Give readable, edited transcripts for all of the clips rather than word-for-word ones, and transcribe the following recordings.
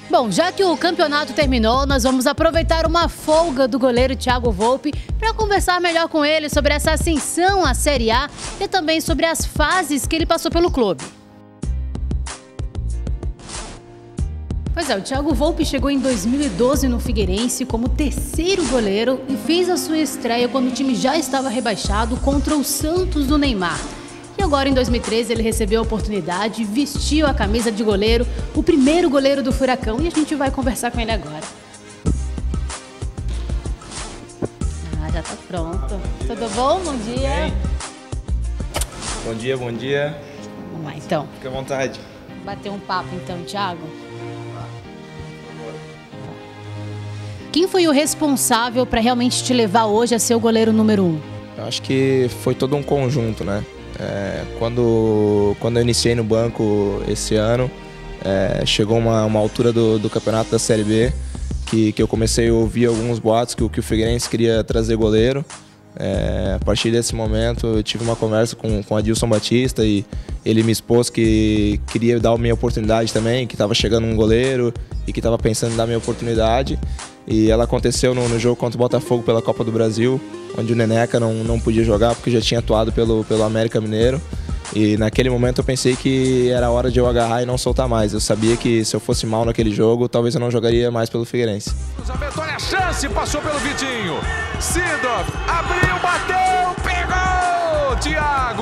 Bom, já que o campeonato terminou, nós vamos aproveitar uma folga do goleiro Thiago Volpi para conversar melhor com ele sobre essa ascensão à Série A e também sobre as fases que ele passou pelo clube. Pois é, o Thiago Volpi chegou em 2012 no Figueirense como terceiro goleiro e fez a sua estreia quando o time já estava rebaixado contra o Santos do Neymar. E agora, em 2013, ele recebeu a oportunidade, vestiu a camisa de goleiro, o primeiro goleiro do Furacão, e a gente vai conversar com ele agora. Já tá pronto. Tudo bom? Bom dia. Bom dia, bom dia. Vamos lá, então. Fique à vontade. Bater um papo, então, Thiago. Quem foi o responsável para realmente te levar hoje a ser o goleiro número 1? Eu acho que foi todo um conjunto, né? Quando eu iniciei no banco esse ano, chegou uma altura do campeonato da Série B que eu comecei a ouvir alguns boatos que o Figueirense queria trazer goleiro. A partir desse momento eu tive uma conversa com Adilson Batista e ele me expôs que queria dar a minha oportunidade também, que estava chegando um goleiro e que estava pensando em dar a minha oportunidade. E ela aconteceu no jogo contra o Botafogo pela Copa do Brasil, onde o Neneca não podia jogar porque já tinha atuado pelo América Mineiro. E naquele momento eu pensei que era hora de eu agarrar e não soltar mais. Eu sabia que se eu fosse mal naquele jogo, talvez eu não jogaria mais pelo Figueirense. Olha a chance, passou pelo Vitinho. Sidorf abriu, bateu, pegou! Thiago!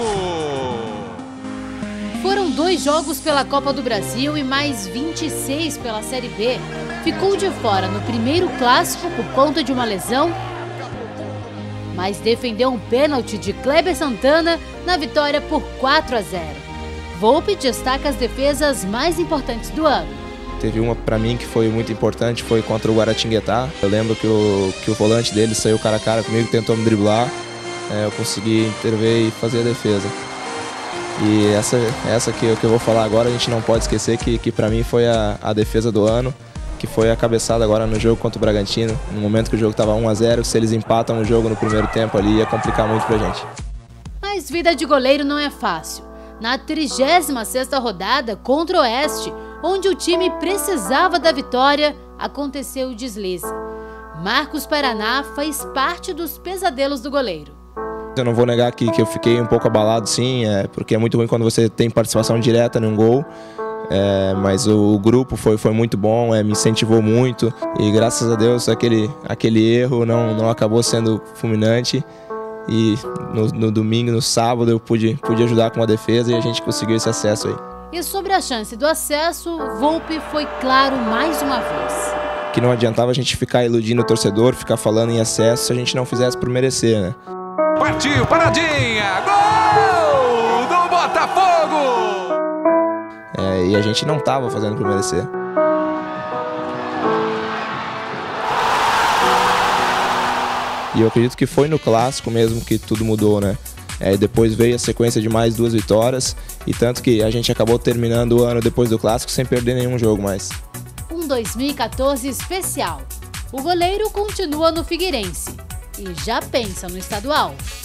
Foram 2 jogos pela Copa do Brasil e mais 26 pela Série B. Ficou de fora no primeiro clássico por conta de uma lesão, mas defendeu um pênalti de Kleber Santana na vitória por 4-0. Volpi destaca as defesas mais importantes do ano. Teve uma para mim que foi muito importante, foi contra o Guaratinguetá. Eu lembro que o volante dele saiu cara a cara comigo, tentou me driblar. Eu consegui intervir e fazer a defesa. E essa que eu vou falar agora, a gente não pode esquecer que para mim foi a defesa do ano, que foi a cabeçada agora no jogo contra o Bragantino, no momento que o jogo estava 1-0, se eles empatam o jogo no primeiro tempo ali, ia complicar muito pra gente. Mas vida de goleiro não é fácil. Na 36ª rodada contra o Oeste, onde o time precisava da vitória, aconteceu o deslize. Marcos Paraná faz parte dos pesadelos do goleiro. Eu não vou negar que eu fiquei um pouco abalado, sim, porque é muito ruim quando você tem participação direta num gol. Mas o grupo foi muito bom, me incentivou muito e graças a Deus aquele erro não acabou sendo fulminante. E no domingo, no sábado, eu pude ajudar com a defesa e a gente conseguiu esse acesso aí. E sobre a chance do acesso, Volpi foi claro mais uma vez. Que não adiantava a gente ficar iludindo o torcedor, ficar falando em acesso se a gente não fizesse por merecer, né? Partiu, paradinha! Gol do Botafogo! E a gente não estava fazendo por merecer. E eu acredito que foi no clássico mesmo que tudo mudou, né? Depois veio a sequência de mais 2 vitórias e tanto que a gente acabou terminando o ano depois do clássico sem perder nenhum jogo mais. Um 2014 especial. O goleiro continua no Figueirense e já pensa no estadual.